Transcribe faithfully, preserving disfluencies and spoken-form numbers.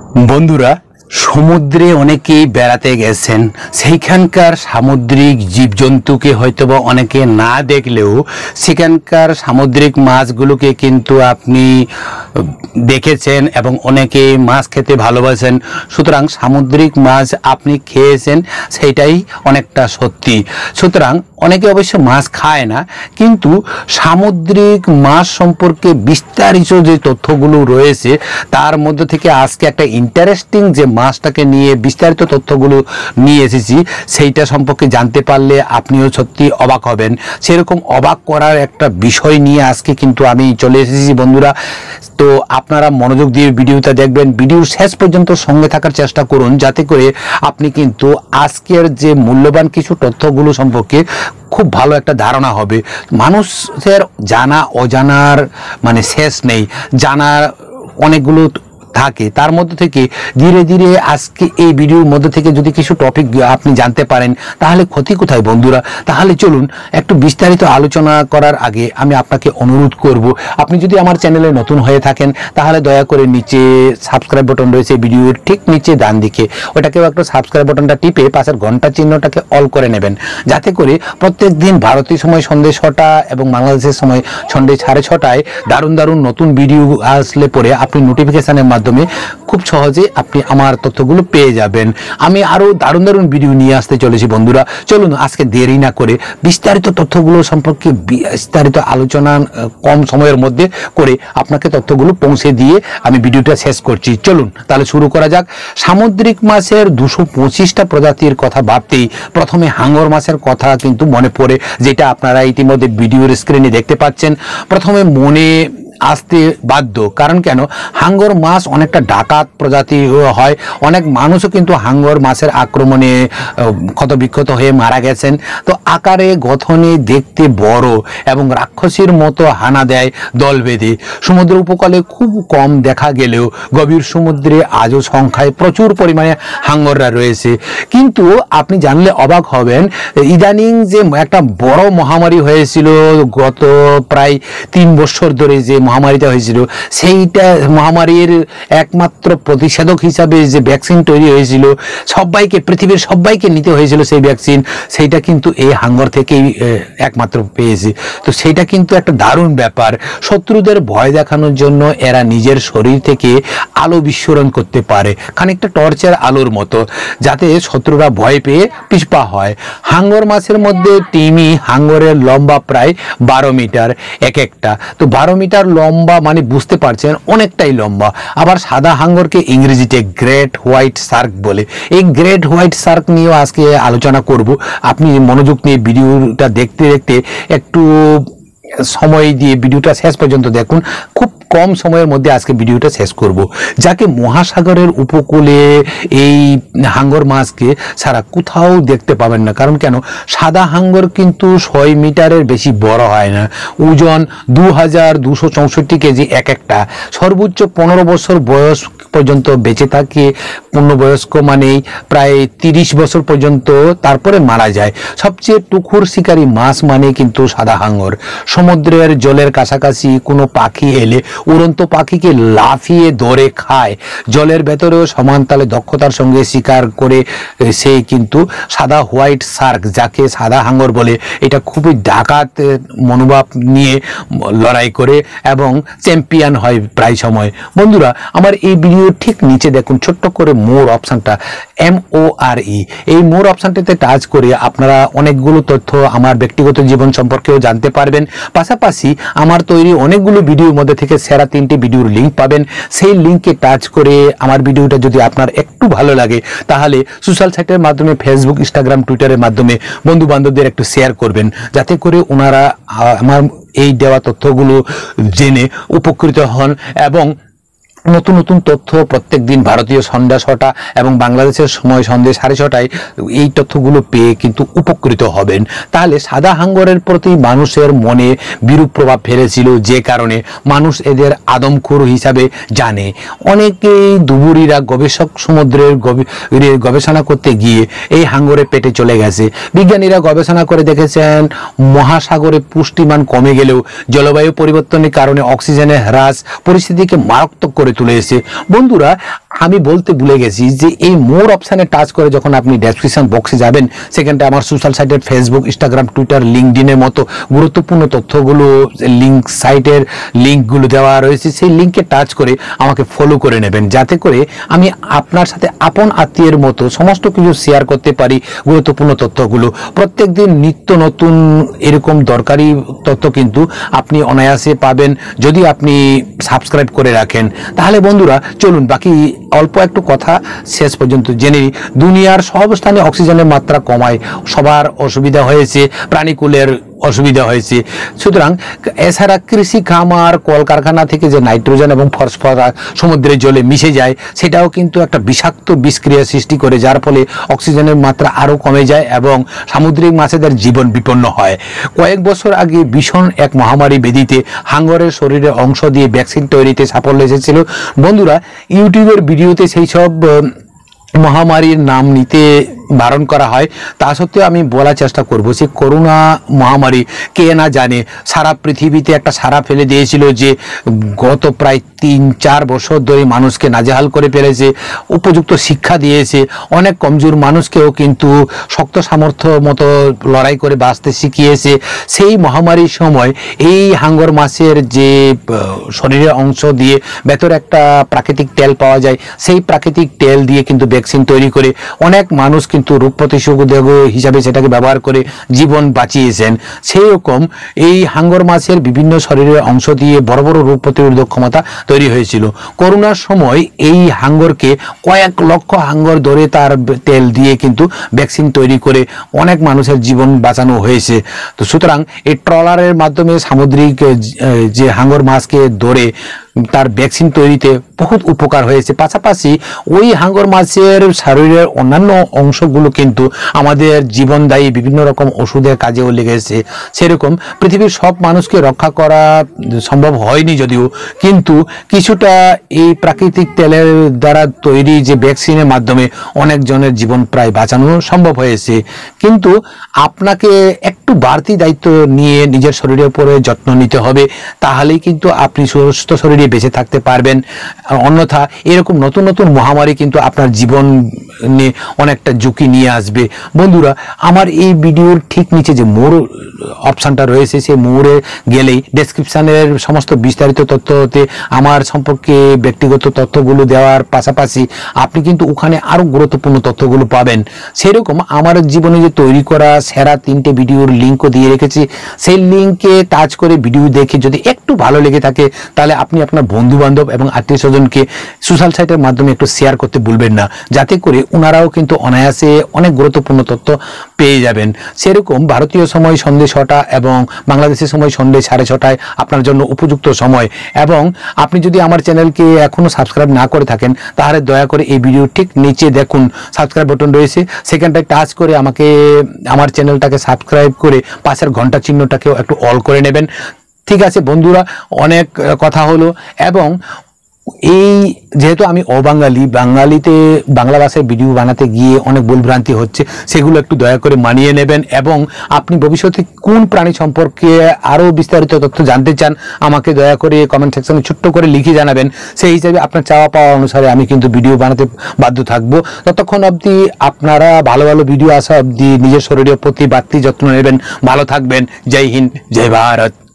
বন্ধুরা, সমুদ্রে অনেকেই বেড়াতে গেছেন, সেইখানকার সামুদ্রিক জীবজন্তুকে হয়তোবা অনেকে না দেখলেও সেখানকার সামুদ্রিক মাছগুলোকে কিন্তু আপনি দেখেছেন এবং অনেকে মাছ খেতে ভালোবাসেন। সুতরাং সামুদ্রিক মাছ আপনি খেয়েছেন, সেইটাই অনেকটা সত্যি। সুতরাং অনেকে অবশ্য মাছ খায় না, কিন্তু সামুদ্রিক মাছ সম্পর্কে বিস্তারিত যে তথ্যগুলো রয়েছে তার মধ্যে থেকে আজকে একটা ইন্টারেস্টিং যে মাছটাকে নিয়ে বিস্তারিত তথ্যগুলো নিয়ে এসেছি, সেইটা সম্পর্কে জানতে পারলে আপনিও সত্যি অবাক হবেন। সেরকম অবাক করার একটা বিষয় নিয়ে আজকে কিন্তু আমি চলে এসেছি বন্ধুরা। তো আপনারা মনোযোগ দিয়ে ভিডিওটা দেখবেন, ভিডিও শেষ পর্যন্ত সঙ্গে থাকার চেষ্টা করুন, যাতে করে আপনি কিন্তু আজকের যে মূল্যবান কিছু তথ্যগুলো সম্পর্কে খুব ভালো একটা ধারণা হবে। মানুষের জানা অজানার মানে শেষ নেই, জানার অনেকগুলো থাকে, তার মধ্যে থেকে ধীরে ধীরে আজকে এই ভিডিওর মধ্যে থেকে যদি কিছু টপিক আপনি জানতে পারেন তাহলে ক্ষতি কোথায় বন্ধুরা। তাহলে চলুন একটু বিস্তারিত আলোচনা করার আগে আমি আপনাকে অনুরোধ করব, আপনি যদি আমার চ্যানেলে নতুন হয়ে থাকেন তাহলে দয়া করে নিচে সাবস্ক্রাইব বাটন রয়েছে ভিডিওর ঠিক নিচে ডান দিকে, ওটাকেও একটা সাবস্ক্রাইব বাটনটা টিপে পাশের ঘন্টা চিহ্নটাকে অল করে নেবেন, যাতে করে প্রত্যেক দিন ভারতীয় সময় সন্ধ্যে ছটা এবং বাংলাদেশের সময় সন্ধ্যে সাড়ে ছটায় দারুণ দারুণ নতুন ভিডিও আসলে পরে আপনি নোটিফিকেশনের মাধ্যমে খুব সহজে আপনি আমার তথ্যগুলো পেয়ে যাবেন। আমি আরো দারুণ দারুণ ভিডিও নিয়ে আসতে চলেছি বন্ধুরা। চলুন আজকে দেরি না করে বিস্তারিত তথ্যগুলো সম্পর্কে বিস্তারিত আলোচনা কম সময়ের মধ্যে করে আপনাকে তথ্যগুলো পৌঁছে দিয়ে আমি ভিডিওটা শেষ করছি। চলুন তাহলে শুরু করা যাক। সামুদ্রিক মাছের দুশো পঁচিশটা প্রজাতির কথা ভাবতেই প্রথমে হাঙর মাছের কথা কিন্তু মনে পড়ে, যেটা আপনারা ইতিমধ্যে ভিডিওর স্ক্রিনে দেখতে পাচ্ছেন। প্রথমে মনে আসতে বাধ্য, কারণ কেন, হাঙ্গর মাছ অনেকটা ডাকাত প্রজাতি হয়, অনেক মানুষও কিন্তু হাঙ্গর মাছের আক্রমণে ক্ষতবিক্ষত হয়ে মারা গেছেন। তো আকারে গঠনে দেখতে বড় এবং রাক্ষসীর মতো হানা দেয় দল বেঁধে। সমুদ্র উপকূলে খুব কম দেখা গেলেও গভীর সমুদ্রে আজও সংখ্যায় প্রচুর পরিমাণে হাঙ্গররা রয়েছে। কিন্তু আপনি জানলে অবাক হবেন, ইদানিং যে একটা বড় মহামারী হয়েছিল গত প্রায় তিন বছর ধরে, যে মহামারীটা হয়েছিল সেইটা মহামারীর একমাত্র প্রতিষেধক হিসাবে যে ভ্যাকসিন তৈরি হয়েছিল, সবাইকে পৃথিবীর সবাইকে নিতে হয়েছিল সেই ভ্যাকসিন, সেইটা কিন্তু এই হাঙ্গর থেকেই একমাত্র পেয়েছে। তো সেইটা কিন্তু একটা দারুণ ব্যাপার। শত্রুদের ভয় দেখানোর জন্য এরা নিজের শরীর থেকে আলো বিস্ফোরণ করতে পারে, খানিকটা টর্চের আলোর মতো, যাতে শত্রুরা ভয় পেয়ে পিছপা হয়। হাঙ্গর মাছের মধ্যে টিমি হাঙ্গরের লম্বা প্রায় বারো মিটার এক একটা। তো বারো মিটার লম্বা মানে বুঝতে পারছেন অনেকটাই লম্বা। আবার সাদা হাঙ্গরকে ইংরেজিতে গ্রেট হোয়াইট শার্ক বলে। এই গ্রেট হোয়াইট শার্ক নিয়েও আজকে আলোচনা করব। আপনি মনোযোগ নিয়ে ভিডিওটা দেখতে দেখতে একটু সময় দিয়ে ভিডিওটা শেষ পর্যন্ত দেখুন। খুব কম সময়ের মধ্যে আজকে ভিডিওটা শেষ করব। যাকে মহাসাগরের উপকূলে এই হাঙ্গর মাছকে সারা কোথাও দেখতে পাবেন না, কারণ কেন, সাদা হাঙ্গর কিন্তু ছয় মিটারের বেশি বড় হয় না, ওজন দু হাজার দুশো চৌষট্টি কেজি এক একটা। সর্বোচ্চ পনেরো বছর বয়স পর্যন্ত বেঁচে থাকে, পূর্ণবয়স্ক মানেই প্রায় তিরিশ বছর পর্যন্ত, তারপরে মারা যায়। সবচেয়ে টুকুর শিকারী মাছ মানে কিন্তু সাদা হাঙ্গর। সমুদ্রের জলের কাছাকাছি কোনো পাখি এলে উড়ন্ত পাখিকে লাফিয়ে ধরে খায়। জলের ভেতরেও সমান তালে দক্ষতার সঙ্গে শিকার করে সে কিন্তু সাদা হোয়াইট শার্ক, যাকে সাদা হাঙ্গর বলে, এটা খুবই ডাকাত মনোভাব নিয়ে লড়াই করে এবং চ্যাম্পিয়ন হয় প্রায় সময়। বন্ধুরা, আমার এই ভিডিও ঠিক নিচে দেখুন ছোট্ট করে মোর অপশানটা, এম ও আর ই, এই মোর অপশানটিতে টাচ করে আপনারা অনেকগুলো তথ্য আমার ব্যক্তিগত জীবন সম্পর্কেও জানতে পারবেন। পাশাপাশি আমার তৈরি অনেকগুলো ভিডিওর মধ্যে থেকে সেরা তিনটি ভিডিওর লিঙ্ক পাবেন। সেই লিঙ্কে টাচ করে আমার ভিডিওটা যদি আপনার একটু ভালো লাগে তাহলে সোশ্যাল সাইটের মাধ্যমে, ফেসবুক, ইনস্টাগ্রাম, টুইটারের মাধ্যমে বন্ধু বান্ধবদের একটু শেয়ার করবেন, যাতে করে ওনারা আমার এই দেওয়া তথ্যগুলো জেনে উপকৃত হন এবং নতুন নতুন তথ্য প্রত্যেক দিন ভারতীয় সন্ধ্যা ছটা এবং বাংলাদেশের সময় সন্ধ্যে সাড়ে ছটায় এই তথ্যগুলো পেয়ে কিন্তু উপকৃত হবেন। তাহলে সাদা হাঙ্গরের প্রতি মানুষের মনে বিরূপ প্রভাব ফেলেছিল, যে কারণে মানুষ এদের আদমখোর হিসাবে জানে। অনেকেই দুবুরিরা গবেষক সমুদ্রের গবেষণা করতে গিয়ে এই হাঙ্গরের পেটে চলে গেছে। বিজ্ঞানীরা গবেষণা করে দেখেছেন মহাসাগরে পুষ্টিমান কমে গেলেও জলবায়ু পরিবর্তনের কারণে অক্সিজেনের হ্রাস পরিস্থিতিকে মারাত্মক করে তুলেছে। বন্ধুরা, আমি বলতে ভুলে গেছি যে এই মোর অপশানে টাচ করে যখন আপনি ডেসক্রিপশন বক্সে যাবেন, সেখানটা আমার সোশ্যাল সাইটের ফেসবুক, ইনস্টাগ্রাম, টুইটার, লিঙ্কডিনের মতো গুরুত্বপূর্ণ তথ্যগুলো, লিঙ্ক সাইটের লিঙ্কগুলো দেওয়া রয়েছে। সেই লিঙ্কে টাচ করে আমাকে ফলো করে নেবেন, যাতে করে আমি আপনার সাথে আপন আত্মীয়ের মতো সমস্ত কিছু শেয়ার করতে পারি। গুরুত্বপূর্ণ তথ্যগুলো প্রত্যেক দিন নিত্য নতুন এরকম দরকারি তথ্য কিন্তু আপনি অনায়াসে পাবেন যদি আপনি সাবস্ক্রাইব করে রাখেন। তাহলে বন্ধুরা চলুন বাকি অল্প একটু কথা শেষ পর্যন্ত জেনে নিই। দুনিয়ার সব স্থানে অক্সিজেনের মাত্রা কমায়, সবার অসুবিধা হয়েছে, প্রাণীকুলের অসুবিধা হয়েছে। সুতরাং এছাড়া কৃষি, খামার, কলকারখানা থেকে যে নাইট্রোজেন এবং ফসফরাস সমুদ্রের জলে মিশে যায়, সেটাও কিন্তু একটা বিষাক্ত বিষক্রিয়া সৃষ্টি করে, যার ফলে অক্সিজেনের মাত্রা আরও কমে যায় এবং সামুদ্রিক মাছেদের জীবন বিপন্ন হয়। কয়েক বছর আগে ভীষণ এক মহামারী ব্যাধিতে হাঙ্গরের শরীরের অংশ দিয়ে ভ্যাকসিন তৈরিতে সাফল্য এসেছিল। বন্ধুরা, ইউটিউবের ভিডিওতে সেই সব মহামারীর নাম নিতে বারণ করা হয়, তা সত্ত্বেও আমি বলার চেষ্টা করব যে করোনা মহামারী কে না জানে সারা পৃথিবীতে একটা সারা ফেলে দিয়েছিল, যে গত প্রায় তিন চার বছর ধরে মানুষকে নাজেহাল করে ফেলেছে, উপযুক্ত শিক্ষা দিয়েছে, অনেক কমজোর মানুষকেও কিন্তু শক্ত সামর্থ্য মতো লড়াই করে বাঁচতে শিখিয়েছে। সেই মহামারীর সময় এই হাঙ্গর মাছের যে শরীরের অংশ দিয়ে ভেতরে একটা প্রাকৃতিক তেল পাওয়া যায়, সেই প্রাকৃতিক তেল দিয়ে কিন্তু ভ্যাকসিন তৈরি করে অনেক মানুষ কিন্তু রোগ প্রতিরোধক হিসাবে সেটাকে ব্যবহার করে জীবন বাঁচিয়েছেন। সেই রকম এই হাঙ্গর মাছের বিভিন্ন শরীরের অংশ দিয়ে বড় বড় রোগ প্রতিরোধক ক্ষমতা তৈরি হয়েছিল। করোনার সময় এই হাঙ্গরকে কয়েক লক্ষ হাঙ্গর ধরে তার তেল দিয়ে কিন্তু ভ্যাকসিন তৈরি করে অনেক মানুষের জীবন বাঁচানো হয়েছে। তো সুতরাং এই ট্রলারের মাধ্যমে সামুদ্রিক যে হাঙ্গর মাছকে ধরে তার ভ্যাকসিন তৈরিতে বহুত উপকার হয়েছে। পাশাপাশি ওই হাঙ্গর মাছের শরীরের অন্যান্য অংশগুলো কিন্তু আমাদের জীবনদায়ী বিভিন্ন রকম ওষুধের কাজেও লেগেছে। সেরকম পৃথিবীর সব মানুষকে রক্ষা করা সম্ভব হয়নি যদিও, কিন্তু কিছুটা এই প্রাকৃতিক তেলের দ্বারা তৈরি যে ভ্যাকসিনের মাধ্যমে অনেকজনের জীবন প্রায় বাঁচানো সম্ভব হয়েছে। কিন্তু আপনাকে একটু বাড়তি দায়িত্ব নিয়ে নিজের শরীরের উপরে যত্ন নিতে হবে, তাহলেই কিন্তু আপনি সুস্থ শরীরে বেঁচে থাকতে পারবেন। অন্যথা এরকম নতুন নতুন মহামারী কিন্তু আপনার জীবন নিয়ে অনেকটা ঝুঁকি নিয়ে আসবে। বন্ধুরা, আমার এই ভিডিওর ঠিক নিচে যে মোর অপশানটা রয়েছে, সেই মোড়ে গেলেই ডেসক্রিপশানের সমস্ত বিস্তারিত তথ্য হতে আমার সম্পর্কে ব্যক্তিগত তথ্যগুলো দেওয়ার পাশাপাশি আপনি কিন্তু ওখানে আরও গুরুত্বপূর্ণ তথ্যগুলো পাবেন। সেরকম আমার জীবনে যে তৈরি করা সেরা তিনটে ভিডিওর লিঙ্কও দিয়ে রেখেছি, সেই লিঙ্কে টাচ করে ভিডিও দেখে যদি একটু ভালো লেগে থাকে, তাহলে আপনি আপনার বন্ধু বান্ধব এবং আত্মীয় স্বজনকে সোশ্যাল সাইটের মাধ্যমে একটু শেয়ার করতে ভুলবেন না, যাতে করে ওনারাও কিন্তু অনায়াসে অনেক গুরুত্বপূর্ণ তথ্য পেয়ে যাবেন। সেরকম ভারতীয় সময় সন্ধ্যে ছটা এবং বাংলাদেশের সময় সন্ধ্যে সাড়ে ছটায় আপনার জন্য উপযুক্ত সময়। এবং আপনি যদি আমার চ্যানেলকে এখনও সাবস্ক্রাইব না করে থাকেন, তাহলে দয়া করে এই ভিডিও ঠিক নিচে দেখুন সাবস্ক্রাইব বাটন রয়েছে, সেখানটায় টাচ করে আমাকে আমার চ্যানেলটাকে সাবস্ক্রাইব করে পাশের ঘন্টা চিহ্নটাকেও একটু অল করে নেবেন। ঠিক আছে বন্ধুরা, অনেক কথা হলো। এবং এই যেহেতু আমি অবাঙালি, বাঙালিতে বাংলা ভাষায় ভিডিও বানাতে গিয়ে অনেক ভুলভ্রান্তি হচ্ছে, সেগুলো একটু দয়া করে মানিয়ে নেবেন। এবং আপনি ভবিষ্যতে কোন প্রাণী সম্পর্কে আরও বিস্তারিত তথ্য জানতে চান, আমাকে দয়া করে কমেন্ট সেকশনে ছোট্ট করে লিখে জানাবেন। সেই হিসাবে আপনার চাওয়া পাওয়া অনুসারে আমি কিন্তু ভিডিও বানাতে বাধ্য থাকবো। ততক্ষণ অবধি আপনারা ভালো ভালো ভিডিও আসা অবধি নিজের শরীরের প্রতি বাড়তি যত্ন নেবেন। ভালো থাকবেন। জয় হিন্দ, জয় ভারত।